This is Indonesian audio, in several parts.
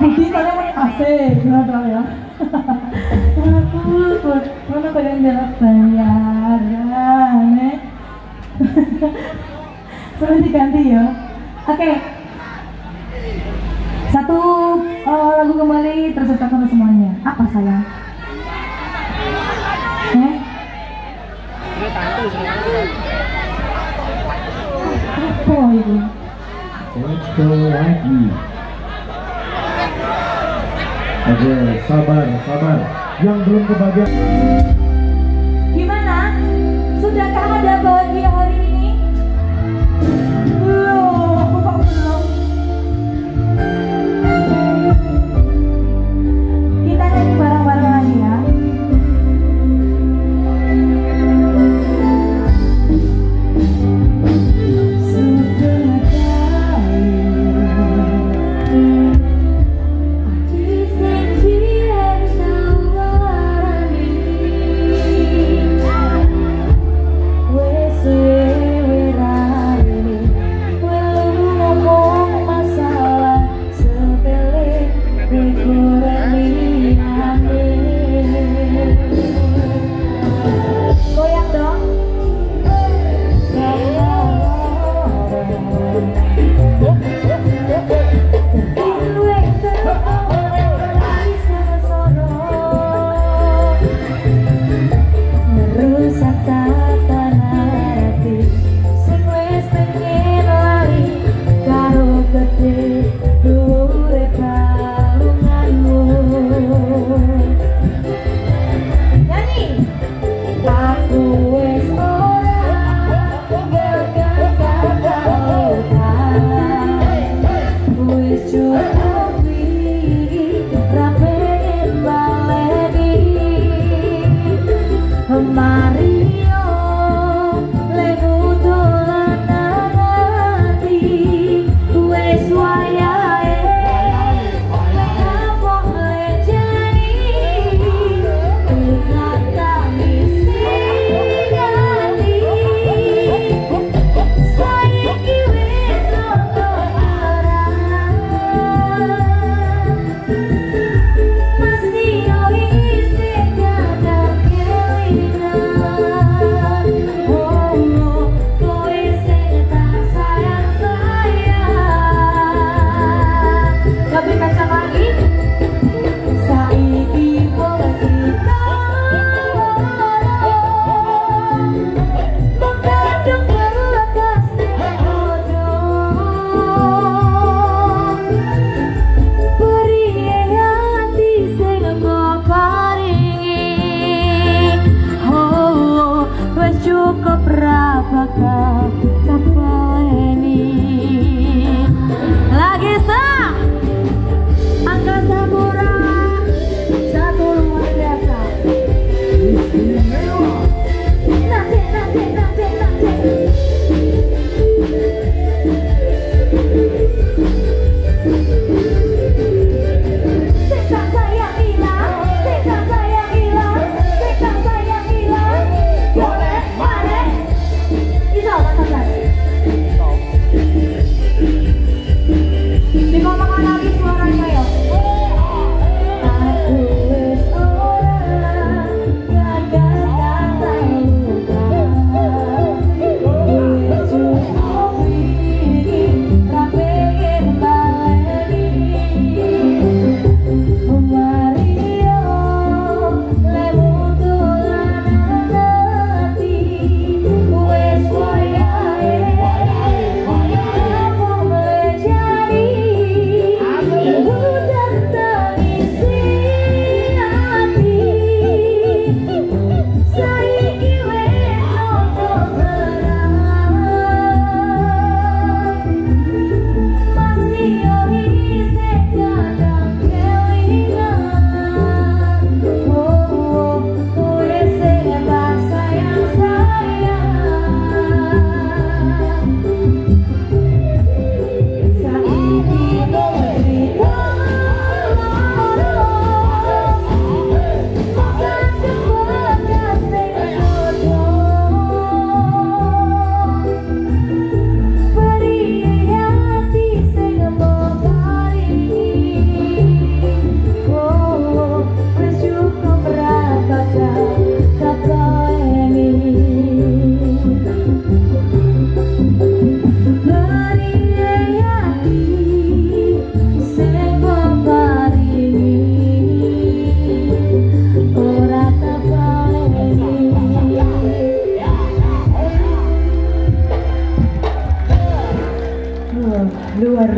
Bisa yang asik, benar ya. Mana kalian jalan bayaran, Suruh diganti ya. Oke. Satu lagu kembali terus tetap semuanya. Apa sayang? Apa ini? Let's go lagi. Oke, sabar. Yang belum kebagian. Gimana? Sudahkah ada bahagia hari ini? Belum. Kita nyanyi bareng-bareng lagi ya.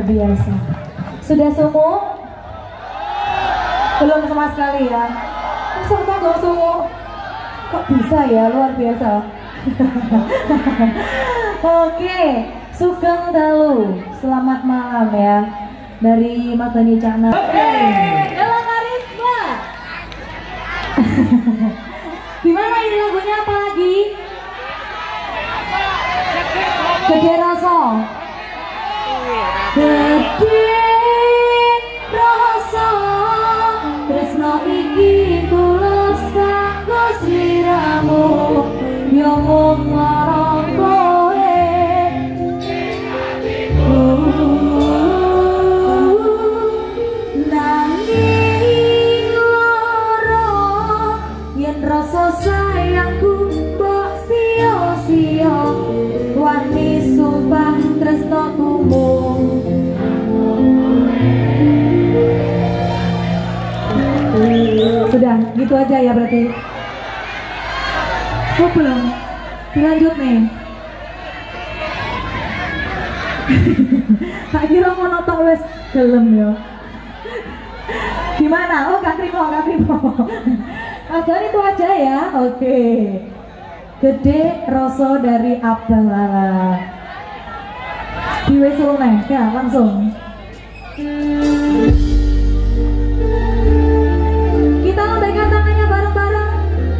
biasa. Sudah sumuk? Belum sama sekali ya. Masa nggak sumuk? Kok bisa ya, luar biasa. Oke, Sugeng Dalu, selamat malam ya dari Mas Dani Cakna. Oke, Ella Karisma. Gimana ini lagunya, apa lagi? Gede Rasa. Gede Rasa, tresno iki tulus kanggo sliramu, yo mung marang kowe. Nanging lara yen rasa sayangku mbok sia-sia, wani sumpah tresnoku mung. Sudah, gitu aja ya berarti. Oh belum, dilanjut nih. Tak kira mau nonton wes gelem ya. Gimana? Oh Kak Trimo. Mas Dani itu aja ya, oke. Gede Rasa dari Abah Lala. Di wesel nih, ya langsung. Kita lambaikan tangannya bareng-bareng.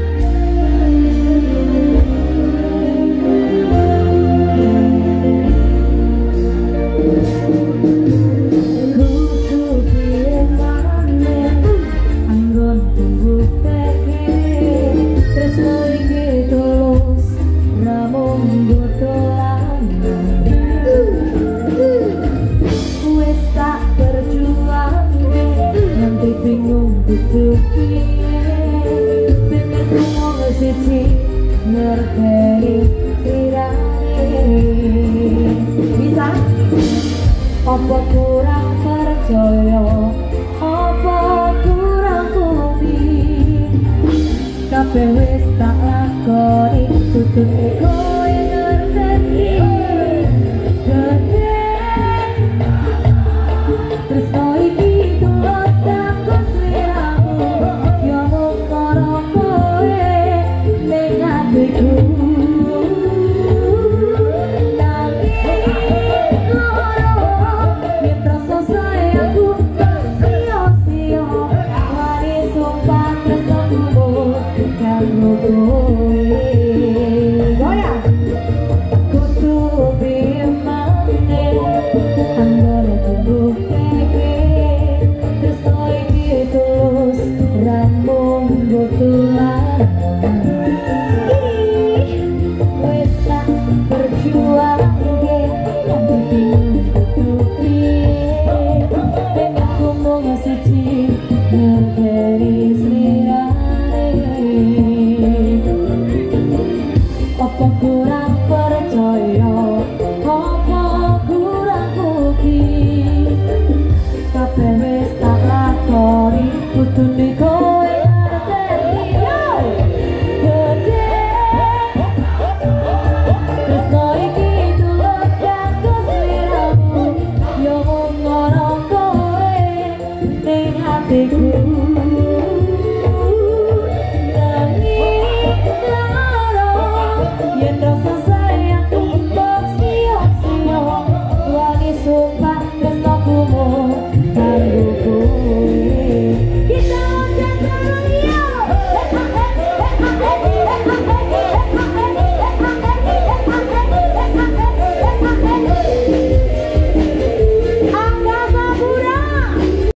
Bingung butuh dengan ngomong siji ngerteni sirane. Bisa? Apa kurang percaya? Apa kurang bukti? Kabeh wis tak lakoni, tutut kowe ngerteni. Gede terus kowe iki tulus kanggo sliramu, yo mung karo kowe ning atiku. Nanging lara yen rasa sayangku sia-sia, wani sumpah tresnoku kanggo kowe. Goyang kudu bimane anggone tubuh butulan wes tak berjuang ge nanti bingung piye ben aku mung siji ngerteni slirane. Apa kurang percaya, apa kurang bukti, kabeh wis tak lakoni kudune